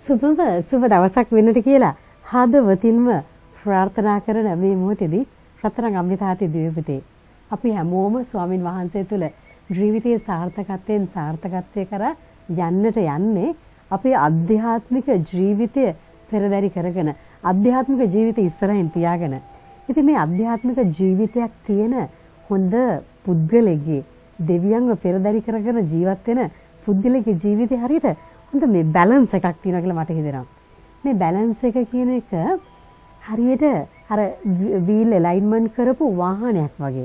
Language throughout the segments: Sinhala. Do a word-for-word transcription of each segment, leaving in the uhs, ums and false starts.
සුබම සුබ දවසක් වෙන්නට කියලා හදවතින්ම ප්‍රාර්ථනා කරන මේ මොහොතේදී රත්තරන් අම්මිතාති දිව්‍යපතේ අපි හැමෝම ස්වාමින් වහන්සේ තුළ ජීවිතයේ සාර්ථකත්වයෙන් සාර්ථකත්වයේ කරා යන්නට යන්නේ අපේ අධ්‍යාත්මික ජීවිතය පෙරදරි කරගෙන අධ්‍යාත්මික ජීවිතය ඉස්සරහින් තියාගෙන. ඉතින් මේ අධ්‍යාත්මික ජීවිතයක් තියෙන හොඳ පුද්ගලෙක්ගේ දෙවියන්ව පෙරදරි කරගෙන ජීවත් වෙන පුද්ගලෙක්ගේ ජීවිතේ හරියට හොඳ මේ බැලන්ස් එකක් තියෙනවා කියලා මට හිතෙනවා. මේ බැලන්ස් එක කියන එක හරියට අර වීල් ඇලයින්මන්ට් කරපු වාහනයක් වගේ.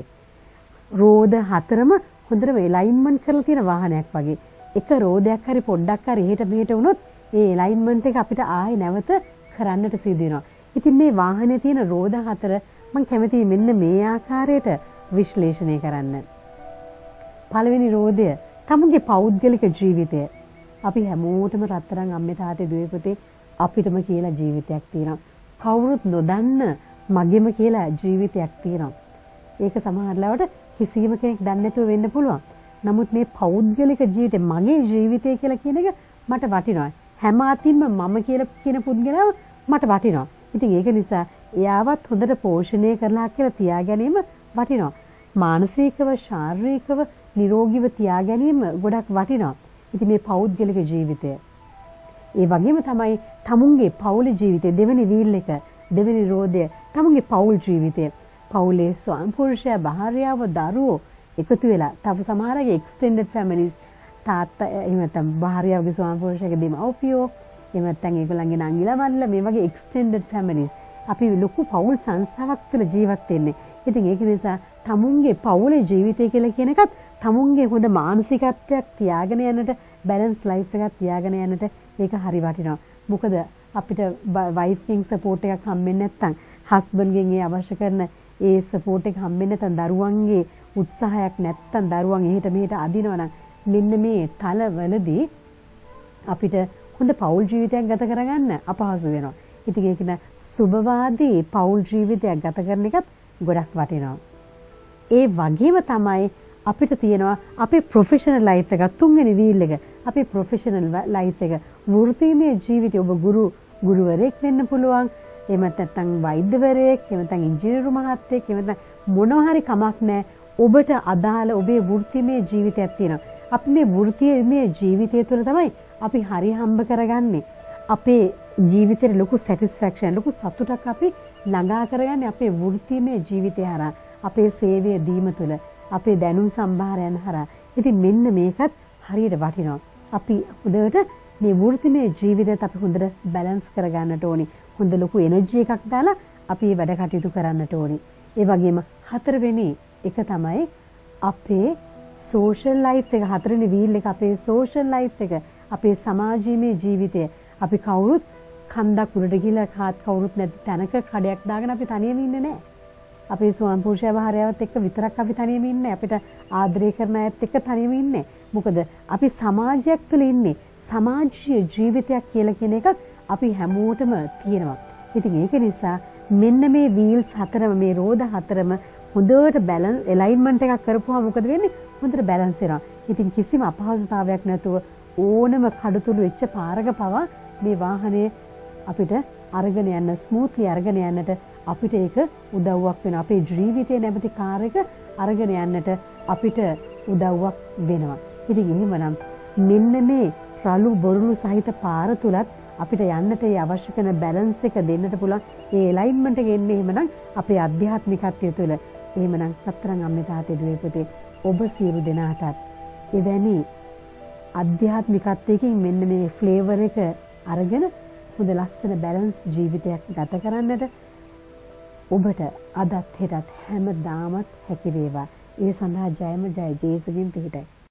රෝද හතරම හොඳට ඇලයින්මන්ට් කරලා තියෙන වාහනයක් වගේ. එක රෝදයක් හරි පොඩ්ඩක් හරි එහෙට මෙහෙට වුණොත් ඒ ඇලයින්මන්ට් එක අපිට ආයේ නැවත කරන්නට සිදු වෙනවා. ඉතින් මේ වාහනේ තියෙන රෝද හතර මම කැමතියි මෙන්න මේ ආකාරයට විශ්ලේෂණය කරන්න. පළවෙනි රෝදය තමුන්ගේ පෞද්ගලික ජීවිතය. අපි හැමෝටම රත්තරන් අම්මේ තාත්තේ දුවේ පුතේ අපිටම කියලා ජීවිතයක් තියෙනවා. කවුරුත් නොදන්න මගෙම කියලා ජීවිතයක් තියෙනවා. ඒක සමහර ලාවට කිසිම කෙනෙක් දන්නේ නැතුව වෙන්න පුළුවන්. නමුත් මේ පෞද්ගලික ජීවිතේ මගේ ජීවිතය කියලා කියන එක මට වටිනවා. හැම අතින්ම මම කියලා කියන පුද්ගලයා මට වටිනවා. ඉතින් ඒක නිසා එයාවත් හොඳට පෝෂණය කරලා කියලා තියා ගැනීම වටිනවා. මානසිකව ශාරීරිකව නිරෝගීව තියා ගැනීම ගොඩක් වටිනවා. ඉතින් මේ පෞද්ගලික ජීවිතය. ඒ වගේම තමයි තමුන්ගේ පෞල් ජීවිතය දෙවෙනි වීල් එක දෙවෙනි රෝදය තමුන්ගේ පෞල් ජීවිතය. පෞලේ ස්වාම පුරුෂයා භාර්යාව දරුවෝ එකතු වෙලා තව සමහරගේ එක්ස්ටෙන්ඩඩ් ෆැමිලිස් තාත්තා එහෙම නැත්නම් භාර්යාවගේ ස්වාම පුරුෂයාගේ දෙමව්පියෝ එහෙම නැත්නම් ඒගොල්ලන්ගේ නංගිලා මල්ලිලා මේ වගේ එක්ස්ටෙන්ඩඩ් ෆැමිලිස් අපි ලොකු පෞල් සංස්ථාවක් තුළ ජීවත් වෙන්නේ. ඉතින් ඒක නිසා තමුන්ගේ පෞලේ ජීවිතය කියලා කියන එකත් තමුන්ගේ හොඳ මානසිකත්වයක් තියාගෙන යන්නට බැලන්ස් ලයිෆ් එකක් තියාගෙන යන්නට ඒක හරි වටිනවා. මොකද අපිට වයිෆ්ගෙන් සපෝට් එකක් හම්බෙන්නේ නැත්නම් හස්බන්ඩ්ගෙන් ඒ අවශ්‍ය කරන ඒ සපෝට් එක හම්බෙන්නේ නැත්නම් දරුවන්ගේ උත්සාහයක් නැත්නම් දරුවන් එහෙට මෙහෙට අදිනවනම් මෙන්න මේ තලවලදී අපිට හොඳ පෞල් ජීවිතයක් ගත කරගන්න අපහසු වෙනවා. ඉතින් ඒක න සුබවාදී පෞල් ජීවිතයක් ගත කරන එකත් ගොඩක් වටිනවා. ඒ වගේම තමයි අපිට තියෙනවා අපේ ප්‍රොෆෙෂනල් ලයිෆ් එක තුන්වෙනි වීල් එක අපේ ප්‍රොෆෙෂනල් ලයිෆ් එක වෘත්තීය ජීවිතය ඔබ ගුරු ගුරුවරයෙක් වෙන්න පුළුවන් එහෙම නැත්නම් වෛද්‍යවරයෙක් එහෙම නැත්නම් ඉංජිනේරු මහත්තයෙක් එහෙම නැත්නම් මොනවා හරි කමක් නැහැ ඔබට අදාළ ඔබේ වෘත්තීය ජීවිතයක් තියෙනවා අපි මේ වෘත්තීය ජීවිතය තුළ තමයි අපි හරි හම්බ කරගන්නේ අපේ ජීවිතේ ලොකු සැටිස්ෆැක්ෂන් ලොකු සතුටක් අපි ළඟා කරගන්නේ අපේ වෘත්තීය ජීවිතය හරහා අපේ සේවය දීම තුළ අපේ දැනුම් සම්භාරයන් හරහා. ඉතින් මෙන්න මේකත් හරියට වටිනවා. අපි හොඳට මේ වෘත්තීය ජීවිතයත් අපි හොඳට බැලන්ස් කරගන්නට ඕනි. හොඳ ලොකු එනර්ජි එකක් දාලා අපි වැඩ කටයුතු කරන්නට ඕනි. ඒ වගේම හතරවෙනි එක තමයි අපේ සෝෂල් ලයිෆ් එක හතරවෙනි වීල් එක අපේ සෝෂල් ලයිෆ් එක අපේ සමාජීය ජීවිතය. අපි කවුරුත් කන්දක් උඩට ගිහලා කාත් කවුරුත් නැති තැනක කඩයක් දාගෙන අපි තනියම ඉන්නේ නැහැ. අපේ ස්වාම පුරුෂයා භාර්යාවත් එක්ක විතරක් අපි තනියම ඉන්නේ අපිට ආදරය කරන අයත් එක්ක තනියම ඉන්නේ මොකද අපි සමාජයක් තුළ ඉන්නේ සමාජීය ජීවිතයක් කියලා කියන එකක් අපි හැමෝටම තියෙනවා ඉතින් ඒක නිසා මෙන්න මේ වීල්ස් හතරම මේ රෝද හතරම හොඳට බැලන්ස් ඇලයින්මන්ට් එකක් කරපුවාම මොකද වෙන්නේ හොඳට බැලන්ස් වෙනවා ඉතින් කිසිම අපහසුතාවයක් නැතුව ඕනම කඩතුළු වෙච්ච පාරක පවා මේ වාහනේ අපිට අරගෙන යන්න ස්මූත්ලි අරගෙන යන්නට අපිට ඒක උදව්වක් වෙනවා. අපේ ජීවිතේ නැමැති කාර් එක අරගෙන යන්නට අපිට උදව්වක් වෙනවා. ඉතින් එහෙමනම් මෙන්න මේ රළු බොරුණු සහිත පාර තුලත් අපිට යන්නට ඒ අවශ්‍ය කරන බැලන්ස් එක දෙන්නට පුළුවන්. ඒ ඇලයින්මන්ට් එක එන්නේ එහෙමනම් අපේ අධ්‍යාත්මිකත්වය තුළ. එහෙමනම් රත්තරන් අම්මේ තාත්තේ දුවේ පුතේ ඔබ සියලු දෙනාටත් එවැනි අධ්‍යාත්මිකත්වයකින් මෙන්න මේ ෆ්ලේවර් එක අරගෙන හොඳ ලස්සන බැලන්ස් ජීවිතයක් ගත කරන්නට ඔබට අදත් හෙටත් හැමදාමත් හැකි වේවා. ඒ සඳහා ජයම ජය ජේසුගෙන් පිහිටයි.